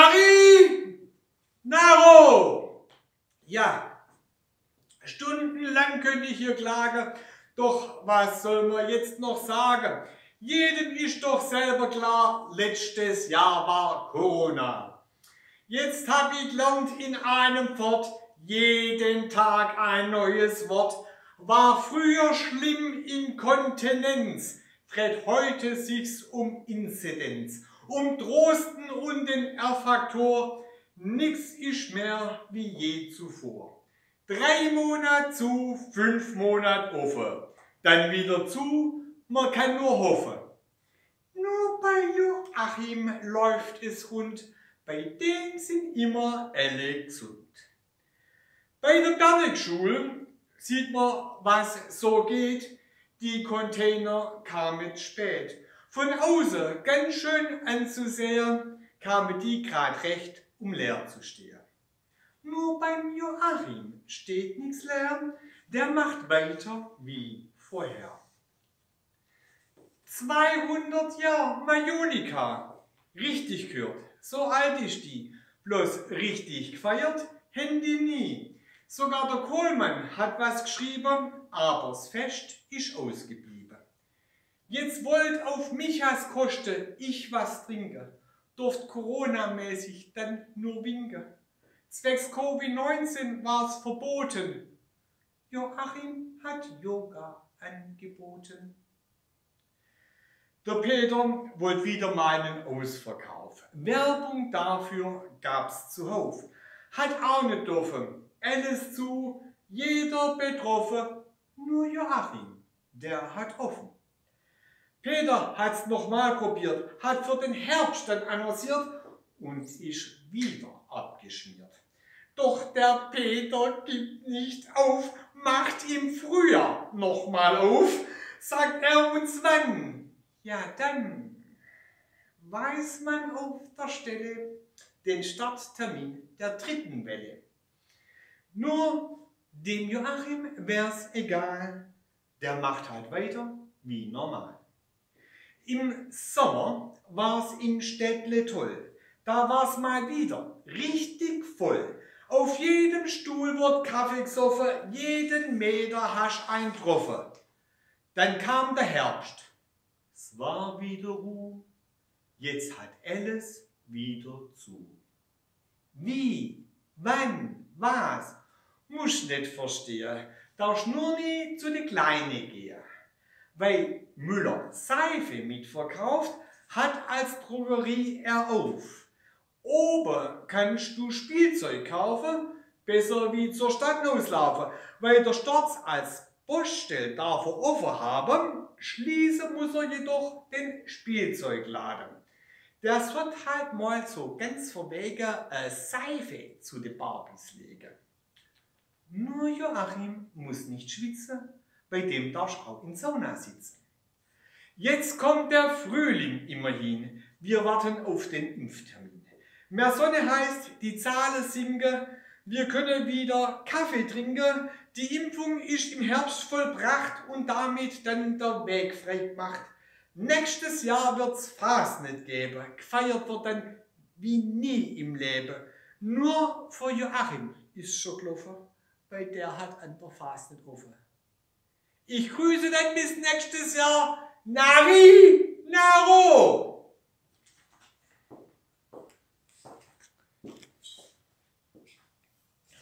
Nari! Naro! Ja, stundenlang könnte ich hier klagen, doch was soll man jetzt noch sagen? Jedem ist doch selber klar, letztes Jahr war Corona. Jetzt habe ich gelernt in einem Fort, jeden Tag ein neues Wort. War früher schlimm Inkontinenz, dreht heute sich's um Inzidenz. Um Trosten und den R-Faktor, nix ist mehr wie je zuvor. 3 Monate zu, 5 Monate offen, dann wieder zu, man kann nur hoffen. Nur bei Joachim läuft es rund, bei dem sind immer alle gesund. Bei der Bergschule sieht man, was so geht, die Container kamen spät. Von außen ganz schön anzusehen, kamen die grad recht, um leer zu stehen. Nur beim Joachim steht nichts leer, der macht weiter wie vorher. 200 Jahre Majonika, richtig gehört, so alt ist die, bloß richtig gefeiert, Handy nie. Sogar der Kohlmann hat was geschrieben, aber das Fest ist ausgeblieben. Jetzt wollt auf Michas Kosten ich was trinken, durft Corona-mäßig dann nur winken. Zwecks Covid-19 war's verboten. Joachim hat Yoga angeboten. Der Peter wollte wieder mal einen Ausverkauf. Werbung dafür gab's zuhauf. Hat auch nicht dürfen. Alles zu, jeder betroffen, nur Joachim, der hat offen. Peter hat's nochmal probiert, hat für den Herbst dann annonciert und ist wieder abgeschmiert. Doch der Peter gibt nicht auf, macht im Frühjahr nochmal auf, sagt er uns wann. Ja, dann weiß man auf der Stelle den Starttermin der 3. Welle. Nur dem Joachim wär's egal, der macht halt weiter wie normal. Im Sommer war's im Städtle toll, da war's mal wieder richtig voll. Auf jedem Stuhl wird Kaffee gesoffen, jeden Meter hast ein getroffen. Dann kam der Herbst, es war wieder Ruhe, jetzt hat alles wieder zu. Wie, wann, was, musst nicht verstehen, darfst nur nie zu den Kleinen gehen. Weil Müller Seife mitverkauft, hat als Drogerie er auf. Oben kannst du Spielzeug kaufen, besser wie zur Stadt auslaufen, weil der Staat als Poststelle darf er offen haben, schließen muss er jedoch den Spielzeugladen. Das wird halt mal so ganz verwegen Seife zu den Barbies legen. Nur Joachim muss nicht schwitzen, bei dem darfst du auch in Sauna sitzen. Jetzt kommt der Frühling immerhin, wir warten auf den Impftermin. Mehr Sonne heißt, die Zahlen sinken, wir können wieder Kaffee trinken, die Impfung ist im Herbst vollbracht und damit dann der Weg frei gemacht. Nächstes Jahr wird's Fast nicht geben, gefeiert wird dann wie nie im Leben. Nur für Joachim ist schon gelaufen, weil der hat an der Fast nicht offen. Ich grüße dann bis nächstes Jahr. Nari! Naro!